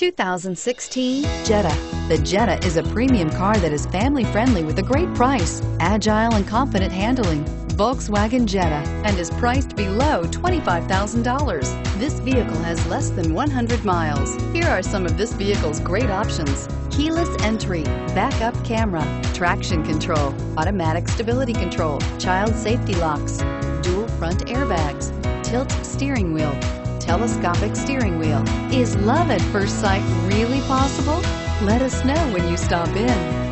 2016 Jetta. The Jetta is a premium car that is family-friendly with a great price, agile and confident handling. Volkswagen Jetta, and is priced below $25,000. This vehicle has less than 100 miles. Here are some of this vehicle's great options: keyless entry, backup camera, traction control, automatic stability control, child safety locks, dual front airbags, tilt steering wheel, telescopic steering wheel. Is love at first sight really possible? Let us know when you stop in.